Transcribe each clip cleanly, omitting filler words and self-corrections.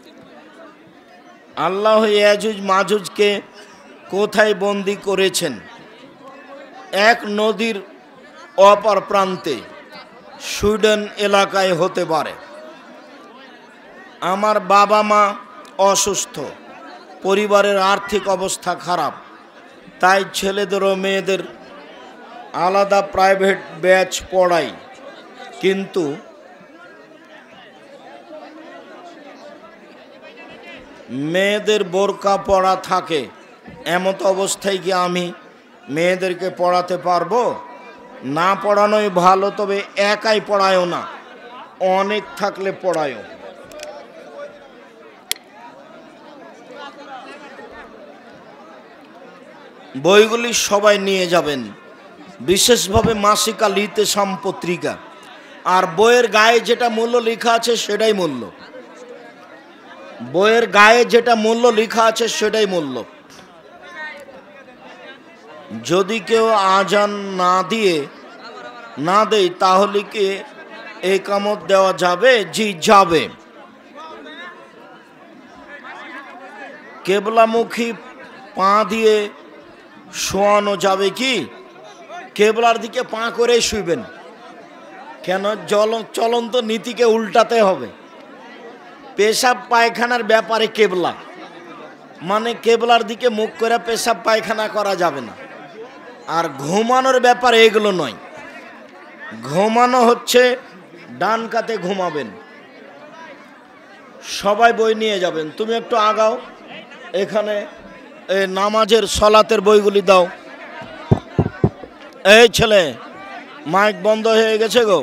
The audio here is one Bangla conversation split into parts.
আল্লাহ ইয়াজুজ মাজুজকে কোথায় বন্দী করেছেন? এক নদীর অপর প্রান্তে, সুইডেন এলাকায় হতে পারে। আমার বাবা মা অসুস্থ, পরিবারের আর্থিক অবস্থা খারাপ, তাই ছেলেদের ও মেয়েদের আলাদা প্রাইভেট ব্যাচ পড়াই, কিন্তু মেয়েদের বোরকা পড়া থাকে। এমত অবস্থায় কি আমি মেয়েদেরকে পড়াতে পারবো? না পড়ানোই ভালো, তবে একাই পড়ায়ও না, অনেক থাকলে পড়ায়ও। বইগুলি সবাই নিয়ে যাবেন, বিশেষভাবে মাসিক আল ইতেসাম পত্রিকা। আর বইয়ের গায়ে যেটা মূল্য লেখা আছে সেটাই মূল্য, বইয়ের গায়ে যেটা মূল্য লেখা আছে সেটাই মূল্য। যদি কেউ আজান না দেয় তাহলে কি একামত দেওয়া যাবে? জি যাবে। কেবলামুখী পা দিয়ে শোয়ানো যাবে কি? কেবলার দিকে পা করে শুইবেন কেন? চলন্ত নীতিকে উল্টাতে হবে। পেশাব পায়খানার ব্যাপারে কেবলা মানে কেবলার দিকে মুখ করে পেশাব পায়খানা করা যাবে না। আর ঘুমানোর ব্যাপারে এগুলো নয়। ঘুমানো হচ্ছে ডান কাতে ঘুমাবেন। সবাই বই নিয়ে যাবেন। তুমি একটু আগাও, এখানে এই নামাজের সলাতের বইগুলি দাও। এই ছেলে, মাইক বন্ধ হয়ে গেছে গো।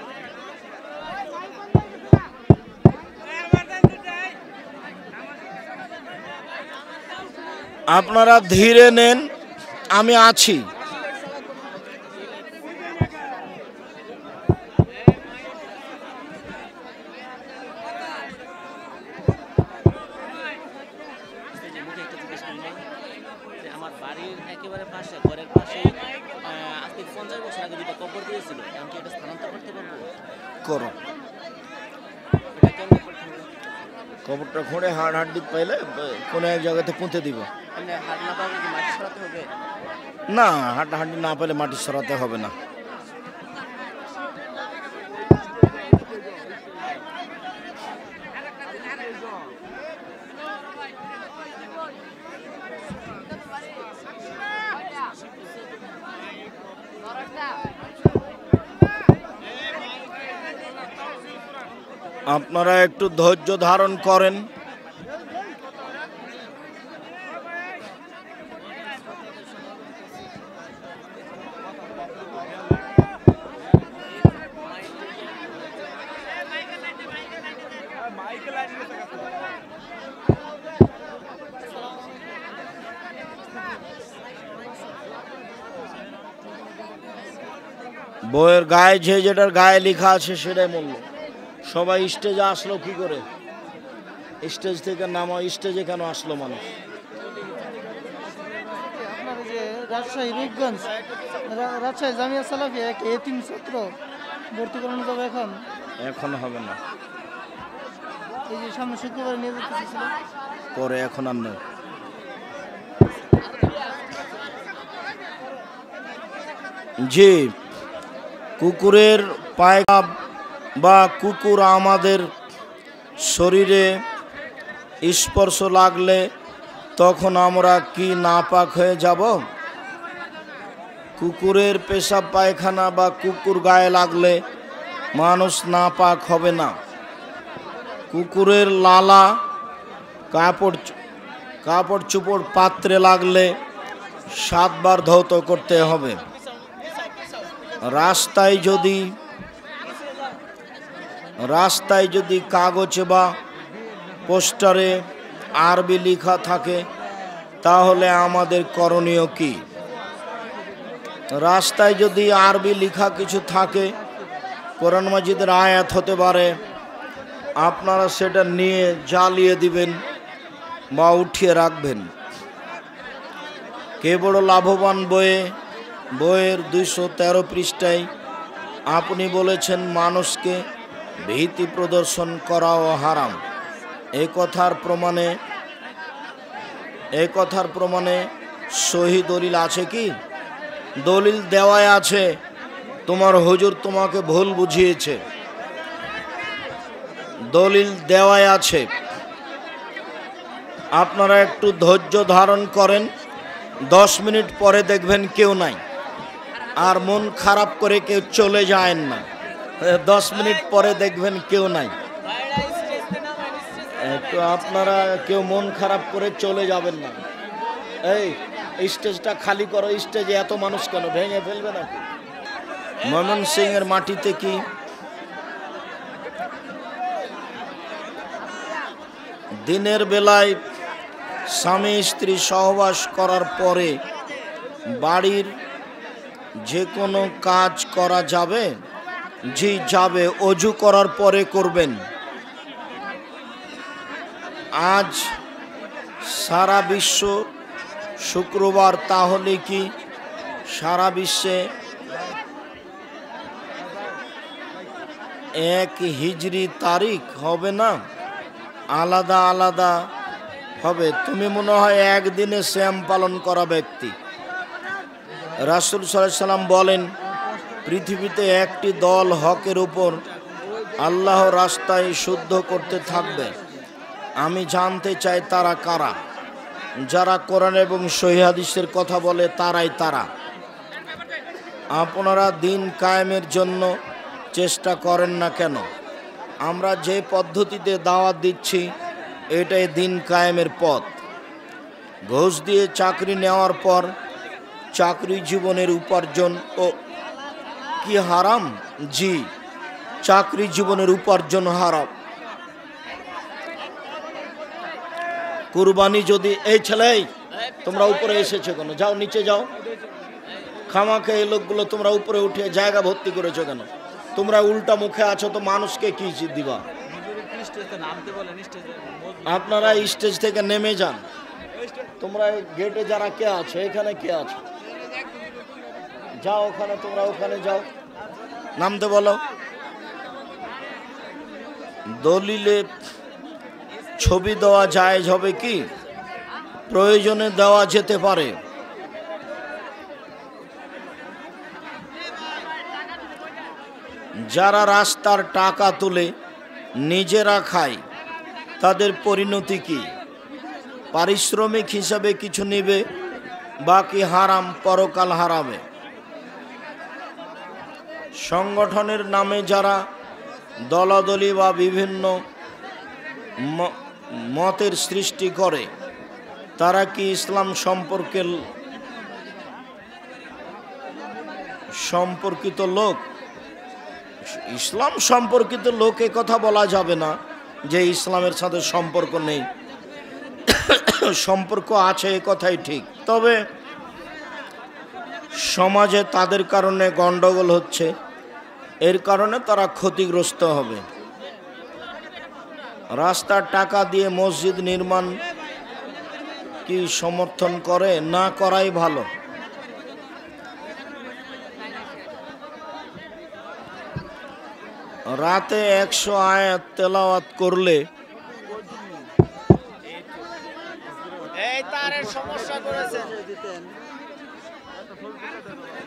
আপনারা ধীরে নেন, আমি আছি। আমার বাড়ির একেবারে পাশে, ঘরের পাশে আজকে 50 বছর আগে যেটা কবর দিয়েছিল, এমনকি এটা স্থানান্তর করতে পারবো? করো। কবরটা খুঁড়ে হাড্ডি পাইলে কোনো এক জায়গাতে পুঁতে দিব। হাড় না পাবো, মাটি সরাতে হবে? না, হাড্ডি না পেলে মাটি সরাতে হবে না। আপনারা একটু ধৈর্য ধারণ করেন। বইয়ের গায়ে যেটার গায়ে লেখা আছে সেটাই মূল্য। সবাই স্টেজে আসলো কি করে? স্টেজ থেকে নামা, স্টেজে কেন আসলো মানুষ? রাজশাহী রূপগঞ্জ, রাজশাহী জামিয়া সালাফিয়া এক এতিম ছাত্র ভর্তি করানো যাবে এখন? এখন হবে না, এই যে সামনে শুক্রবার নিয়ে যেতে ছিল, পরে এখন আর নেই। জি, কুকুরের পায়খানা বা কুকুর আমাদের শরীরে স্পর্শ লাগলে তখন আমরা কি নাপাক হয়ে যাব? কুকুরের পেশাব পায়খানা বা কুকুর গায়ে লাগলে মানুষ নাপাক হবে না। কুকুরের লালা কাপড় চোপড় পাত্রে লাগলে 7 বার ধৌত করতে হবে। রাস্তায় যদি কাগজে বা পোস্টারে আরবি লেখা থাকে তাহলে আমাদের করণীয় কি? রাস্তায় যদি আরবি লেখা কিছু থাকে, কোরআন মাজিদের আয়াত হতে পারে, আপনারা সেটা নিয়ে জ্বালিয়ে দিবেন বা উঠিয়ে রাখবেন। কে বড় লাভবান বইয়ের 213 পৃষ্ঠায় আপনি বলেছেন মানুষকে ভীতি প্রদর্শন করাও হারাম। এই কথার প্রমাণে সহি দলিল আছে কি? দলিল দেওয়ায় আছে, তোমার হুজুর তোমাকে ভুল বুঝিয়েছে, দলিল দেওয়ায় আছে। আপনারা একটু ধৈর্য ধারণ করেন, 10 মিনিট পরে দেখবেন কেউ নাই। আর মন খারাপ করে কেউ চলে যায়েন না, 10 মিনিট পরে দেখবেন কেউ নাই। একটু আপনারা কেউ মন খারাপ করে চলে যাবেন না। এই স্টেজটা খালি করো, স্টেজে এত মানুষ কেন, ভেঙে ফেলবে নাকি? ময়মনসিংহের মাটিতে কি দিনের বেলায় স্বামী স্ত্রী সহবাস করার পরে বাড়ির যে কোনো কাজ করা যাবে? জি যাবে, অজু করার পরে করবেন। আজ সারা বিশ্ব শুক্রবার, তাহলে কি সারা বিশ্বে 1 হিজরি তারিখ হবে না? আলাদা আলাদা হবে। তুমি মনে হয় একদিনে শ্যাম পালন করা ব্যক্তি। রাসূল সাল্লাল্লাহু আলাইহি সাল্লাম বলেন, পৃথিবীতে একটি দল হকের উপর আল্লাহ রাস্তায় শুদ্ধ করতে থাকবে। আমি জানতে চাই তারা কারা? যারা কোরআন এবং সহিহ হাদিসের কথা বলে তারাই তারা। আপনারা দিন কায়েমের জন্য চেষ্টা করেন না কেন? আমরা যে পদ্ধতিতে দাওয়াত দিচ্ছি এটাই দিন কায়েমের পথ। ঘুষ দিয়ে চাকরি নেওয়ার পর চাকরি জীবনের উপার্জন ও কি হারাম? জি, চাকরি জীবনের উপার্জন হারাম। কুরবানি যদি, এই ছেলে তোমরা উপরে এসেছো কেন? যাও নিচে যাও। খামাখা এই লোকগুলো তোমরা উপরে উঠে জায়গা ভর্তি করেছো কেন? তোমরা উল্টা মুখে আছো তো মানুষকে কি দিবা? আপনারা স্টেজ থেকে নেমে যান। তোমরা গেটে যারা কে আছো, এখানে কে আছো? যাও ওখানে, তোমরা ওখানে যাও, নামতে বলো। দলিলে ছবি দেওয়া জায়েজ হবে কি? প্রয়োজনে দেওয়া যেতে পারে। যারা রাস্তার টাকা তুলে নিজেরা খায় তাদের পরিণতি কি? পারিশ্রমিক হিসাবে কিছু নেবে, বাকি হারাম, পরকাল হারাবে। সংগঠনের নামে যারা দলাদলি বা বিভিন্ন মতের সৃষ্টি করে তারা কি ইসলাম সম্পর্কিত লোক? ইসলাম সম্পর্কিত লোক এ কথা বলা যাবে না যে ইসলামের সাথে সম্পর্ক নেই। সম্পর্ক আছে, এ কথাই ঠিক। তবে সমাজে তাদের কারণে গন্ডগোল হচ্ছে, এর কারণে তারা ক্ষতিগ্রস্ত হবে। রাস্তার টাকা দিয়ে মসজিদ নির্মাণ কি সমর্থন করে? না করাই ভালো। রাতে 100 আয়াত তেলাওয়াত করলে এই তারের সমস্যা করেছে।